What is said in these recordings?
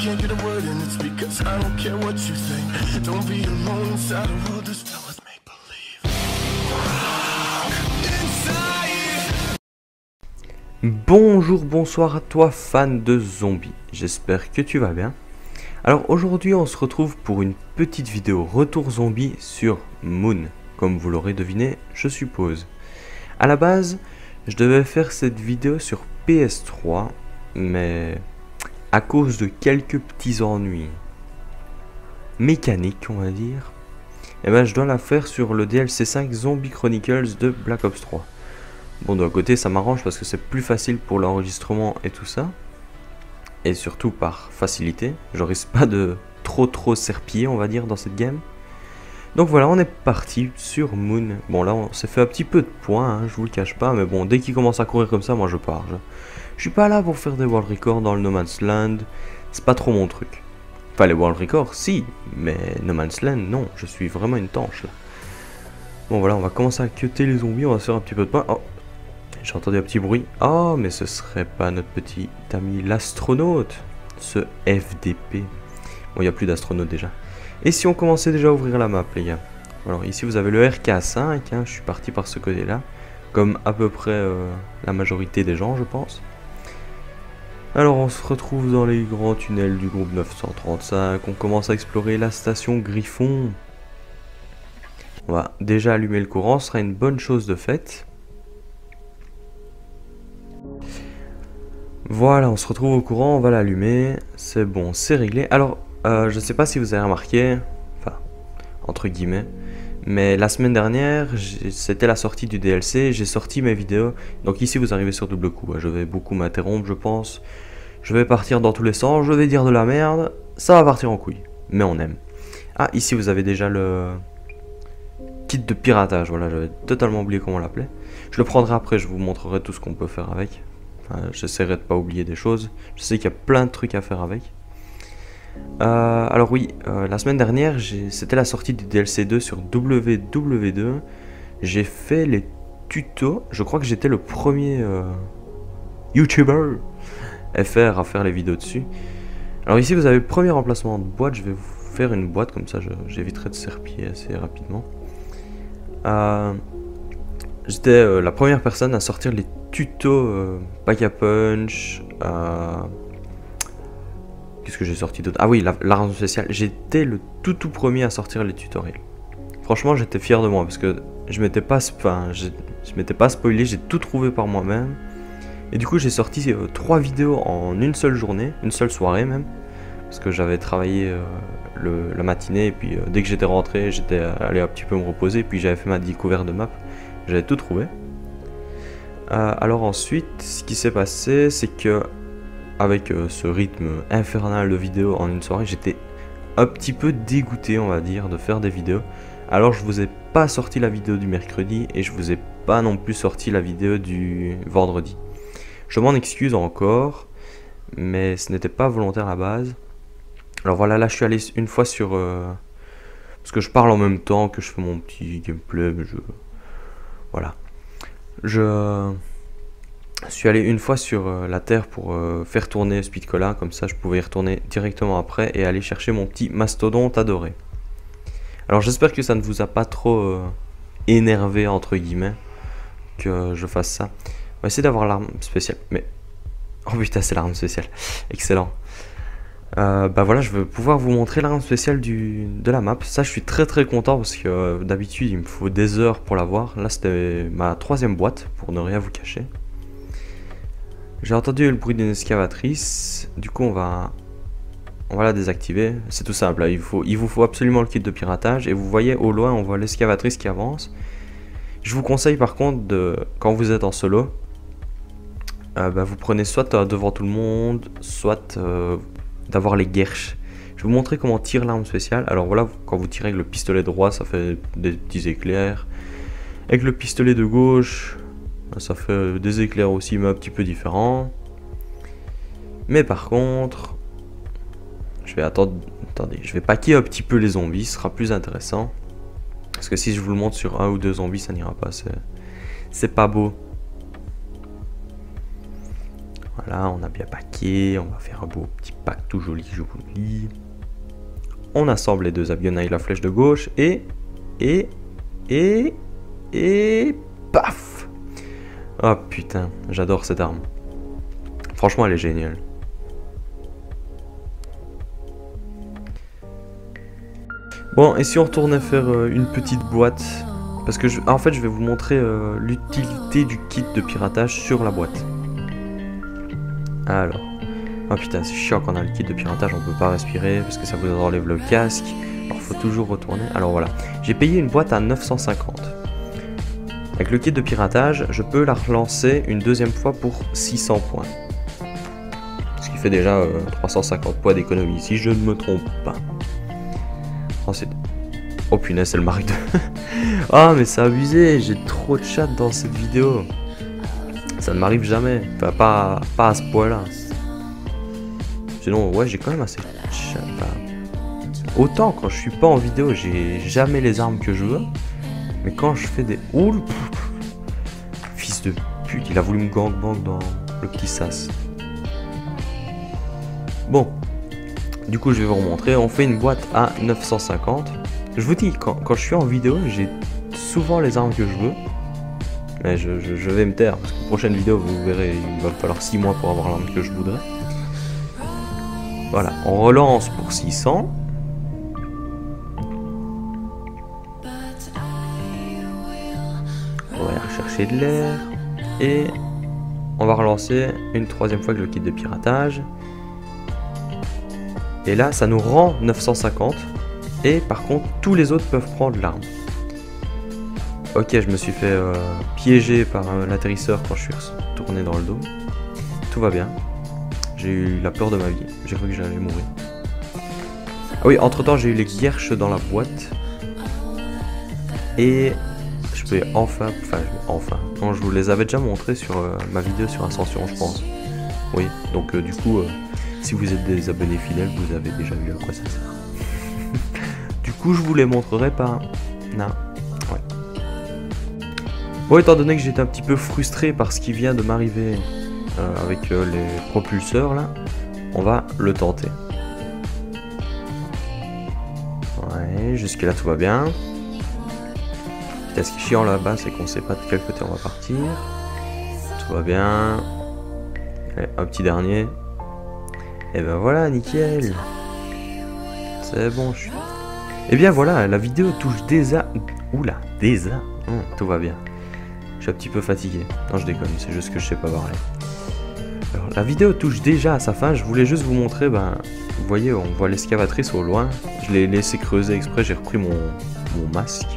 can't get a word in, it's because I don't care what you think. Don't be alone inside a world that's filled with make-believe. Bonjour, bonsoir à toi fan de zombies, j'espère que tu vas bien. Alors aujourd'hui on se retrouve pour une petite vidéo retour zombie sur Moon, comme vous l'aurez deviné je suppose. À la base je devais faire cette vidéo sur PS3, mais à cause de quelques petits ennuis mécaniques on va dire, et ben je dois la faire sur le DLC 5 Zombie Chronicles de Black Ops 3. Bon, d'un côté ça m'arrange parce que c'est plus facile pour l'enregistrement et tout ça, et surtout par facilité, je risque pas de trop serpiller on va dire dans cette game. Donc voilà, on est parti sur Moon. Bon là on s'est fait un petit peu de points, hein, je vous le cache pas, mais bon dès qu'il commence à courir comme ça moi je pars. Je suis pas là pour faire des world records dans le No Man's Land, c'est pas trop mon truc. Enfin les world records si, mais No Man's Land non, je suis vraiment une tanche là. Bon voilà, on va commencer à cutter les zombies, on va se faire un petit peu de points. Oh, j'ai entendu un petit bruit. Oh, mais ce serait pas notre petit ami l'astronaute, ce FDP. Bon, il n'y a plus d'astronaute déjà. Et si on commençait déjà à ouvrir la map, les gars. Alors ici, vous avez le RK5, hein, je suis parti par ce côté-là. Comme à peu près la majorité des gens, je pense. Alors, on se retrouve dans les grands tunnels du groupe 935. On commence à explorer la station Griffon. On va déjà allumer le courant, ce sera une bonne chose de faite. Voilà, on se retrouve au courant, on va l'allumer, c'est bon, c'est réglé. Alors, je sais pas si vous avez remarqué, enfin, entre guillemets, mais la semaine dernière, c'était la sortie du DLC, j'ai sorti mes vidéos. Donc ici, vous arrivez sur double coup, je vais beaucoup m'interrompre, je pense. Je vais partir dans tous les sens, je vais dire de la merde, ça va partir en couille, mais on aime. Ah, ici, vous avez déjà le kit de piratage, voilà, j'avais totalement oublié comment on l'appelait. Je le prendrai après, je vous montrerai tout ce qu'on peut faire avec. J'essaierai de pas oublier des choses. Je sais qu'il y a plein de trucs à faire avec. Alors oui, la semaine dernière, c'était la sortie du DLC 2 sur WW2. J'ai fait les tutos. Je crois que j'étais le premier YouTuber FR à faire les vidéos dessus. Alors ici, vous avez le premier emplacement de boîte. Je vais vous faire une boîte, comme ça j'éviterai de serpiller assez rapidement. J'étais la première personne à sortir les tutos Pack-a-Punch. Qu'est-ce que j'ai sorti d'autre? Ah oui, l'arme spéciale. J'étais le tout premier à sortir les tutoriels. Franchement, j'étais fier de moi parce que je m'étais pas spoilé, j'ai tout trouvé par moi-même. Et du coup, j'ai sorti 3 vidéos en une seule journée, une seule soirée même. Parce que j'avais travaillé la matinée et puis dès que j'étais rentré, j'étais allé un petit peu me reposer. Puis j'avais fait ma découverte de map. J'avais tout trouvé. Alors ensuite, ce qui s'est passé, c'est que avec ce rythme infernal de vidéos en une soirée, j'étais un petit peu dégoûté, on va dire, de faire des vidéos. Alors je vous ai pas sorti la vidéo du mercredi et je vous ai pas non plus sorti la vidéo du vendredi. Je m'en excuse encore, mais ce n'était pas volontaire à la base. Alors voilà, là je suis allé une fois sur... parce que je parle en même temps que je fais mon petit gameplay, mais voilà. Je suis allé une fois sur la Terre pour faire tourner Speedcola, comme ça je pouvais y retourner directement après et aller chercher mon petit mastodonte adoré. Alors j'espère que ça ne vous a pas trop énervé entre guillemets que je fasse ça. On va essayer d'avoir l'arme spéciale, mais... Oh putain, c'est l'arme spéciale, excellent. Bah voilà, je vais pouvoir vous montrer l'arme spéciale de la map. Ça, je suis très content parce que d'habitude, il me faut des heures pour l'avoir. Là, c'était ma 3e boîte, pour ne rien vous cacher. J'ai entendu le bruit d'une excavatrice. Du coup, on va la désactiver. C'est tout simple, là. Il vous faut absolument le kit de piratage. Et vous voyez, au loin, on voit l'excavatrice qui avance. Je vous conseille, par contre, quand vous êtes en solo, bah, vous prenez soit devant tout le monde, soit... d'avoir les guerches. Je vais vous montrer comment tire l'arme spéciale. Alors voilà, quand vous tirez avec le pistolet droit, ça fait des petits éclairs. Avec le pistolet de gauche, ça fait des éclairs aussi, mais un petit peu différents. Mais par contre, je vais attendez, je vais paquer un petit peu les zombies, ce sera plus intéressant. Parce que si je vous le montre sur 1 ou 2 zombies, ça n'ira pas, c'est pas beau. Voilà, on a bien packé, on va faire un beau petit pack tout joli, je vous le dis. On assemble les deux avions avec la flèche de gauche et paf. Oh putain, j'adore cette arme. Franchement, elle est géniale. Bon, et si on retournait faire une petite boîte, parce que en fait, je vais vous montrer l'utilité du kit de piratage sur la boîte. Alors, oh putain, c'est chiant quand on a le kit de piratage, on peut pas respirer parce que ça vous enlève le casque. Alors, faut toujours retourner. Alors voilà, j'ai payé une boîte à 950. Avec le kit de piratage, je peux la relancer une deuxième fois pour 600 points. Ce qui fait déjà 350 points d'économie, si je ne me trompe pas. Ensuite... Oh punaise, c'est le Mark II. Ah, mais c'est abusé, j'ai trop de chat dans cette vidéo. Ça ne m'arrive jamais. Enfin, pas à ce point-là. Sinon, ouais, j'ai quand même assez de chat. Enfin, autant quand je suis pas en vidéo, j'ai jamais les armes que je veux. Mais quand je fais des... Ouh, fils de pute, il a voulu me gangbang dans le petit sas. Bon. Du coup, je vais vous remontrer. On fait une boîte à 950. Je vous dis, quand je suis en vidéo, j'ai souvent les armes que je veux. Mais je vais me taire. Parce que la prochaine vidéo, vous verrez, il va falloir 6 mois pour avoir l'arme que je voudrais. Voilà, on relance pour 600. On va aller rechercher de l'air. Et on va relancer une troisième fois avec le kit de piratage. Et là, ça nous rend 950. Et par contre, tous les autres peuvent prendre l'arme. Ok, je me suis fait piéger par l'atterrisseur quand je suis retourné dans le dos. Tout va bien. J'ai eu la peur de ma vie. J'ai cru que j'allais mourir. Ah oui, entre temps, j'ai eu les guerches dans la boîte. Et je vais enfin... Non, je vous les avais déjà montrés sur ma vidéo sur Ascension, je pense. Oui, donc du coup, si vous êtes des abonnés fidèles, vous avez déjà vu à quoi ça sert. Du coup, je vous les montrerai pas. Non. Ouais. Bon, étant donné que j'étais un petit peu frustré par ce qui vient de m'arriver avec les propulseurs, là, on va le tenter. Ouais, jusque là tout va bien. Ce qui est chiant là-bas, c'est qu'on sait pas de quel côté on va partir. Tout va bien. Allez, un petit dernier. Et ben voilà, nickel. C'est bon, je suis... Et bien voilà, la vidéo touche déjà... Oula, déjà. Tout va bien. Je suis un petit peu fatigué. Non, je déconne, c'est juste que je sais pas parler. Alors, la vidéo touche déjà à sa fin. Je voulais juste vous montrer, ben... Vous voyez, on voit l'excavatrice au loin. Je l'ai laissé creuser exprès, j'ai repris mon masque.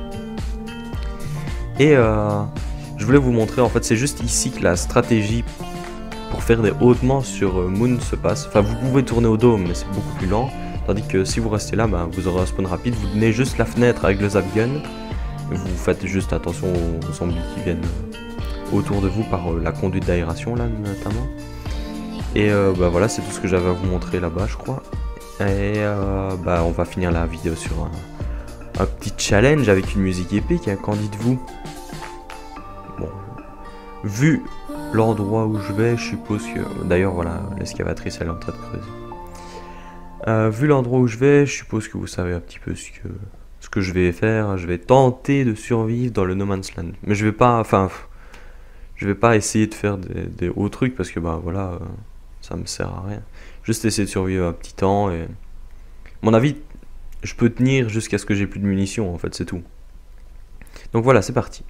Et je voulais vous montrer, en fait, c'est juste ici que la stratégie pour faire des hautements sur Moon se passe. Enfin, vous pouvez tourner au dôme, mais c'est beaucoup plus lent. Tandis que si vous restez là, ben, vous aurez un spawn rapide. Vous tenez juste la fenêtre avec le zap gun. Vous faites juste attention aux zombies qui viennent autour de vous par la conduite d'aération, là, notamment. Et bah, voilà, c'est tout ce que j'avais à vous montrer là-bas, je crois. Et bah, on va finir la vidéo sur un petit challenge avec une musique épique, hein, qu'en dites-vous? Bon, vu l'endroit où je vais, je suppose que... D'ailleurs, voilà, l'excavatrice, elle est en train de creuser. Vu l'endroit où je vais, je suppose que vous savez un petit peu ce que je vais faire. Je vais tenter de survivre dans le No Man's Land. Mais je vais pas... Enfin, je vais pas essayer de faire des hauts trucs parce que, bah, voilà, ça me sert à rien. Juste essayer de survivre un petit temps et... À mon avis, je peux tenir jusqu'à ce que j'ai plus de munitions, en fait, c'est tout. Donc voilà, c'est parti.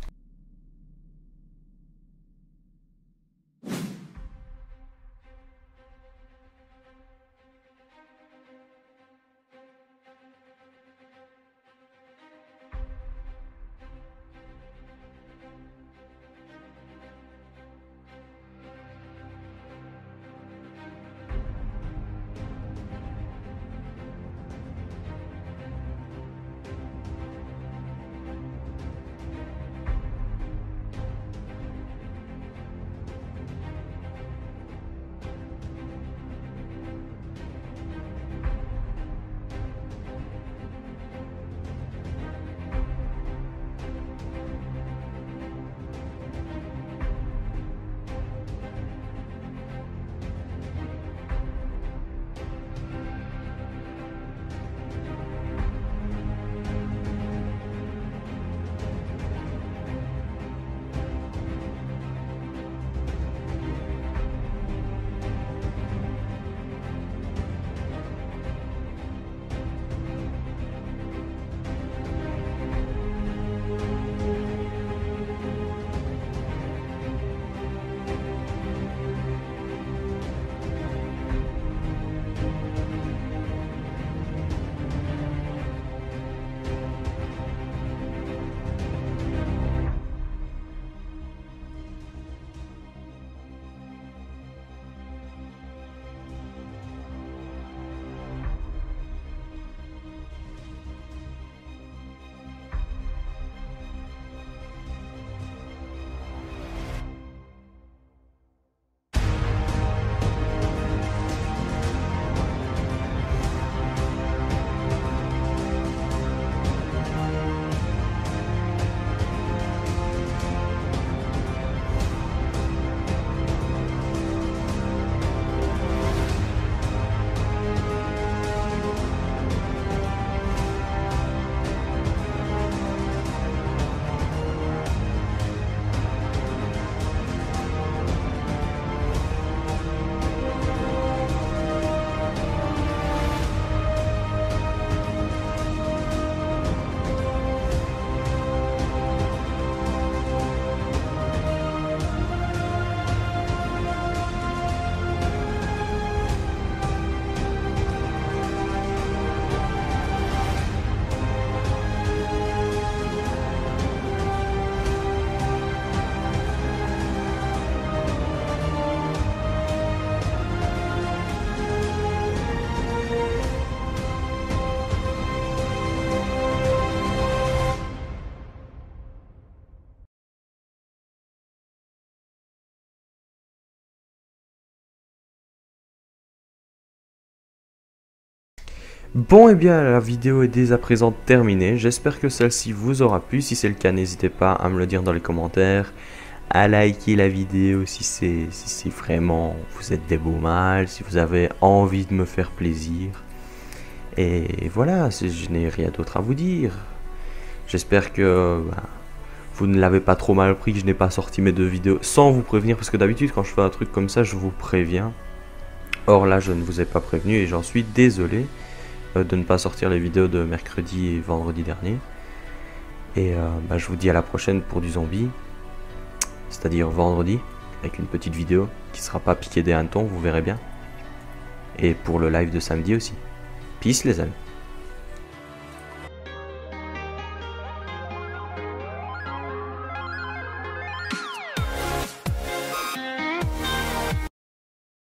Bon, et bien, la vidéo est dès à présent terminée. J'espère que celle-ci vous aura plu. Si c'est le cas, n'hésitez pas à me le dire dans les commentaires, à liker la vidéo si c'est vraiment vous êtes des beaux mâles, si vous avez envie de me faire plaisir. Et voilà, je n'ai rien d'autre à vous dire. J'espère que vous ne l'avez pas trop mal pris, que je n'ai pas sorti mes 2 vidéos sans vous prévenir, parce que d'habitude quand je fais un truc comme ça, je vous préviens. Or là, je ne vous ai pas prévenu et j'en suis désolé de ne pas sortir les vidéos de mercredi et vendredi dernier. Et je vous dis à la prochaine pour du zombie, c'est-à-dire vendredi, avec une petite vidéo qui sera pas piquée des hannetons, vous verrez bien. Et pour le live de samedi aussi. Peace les amis.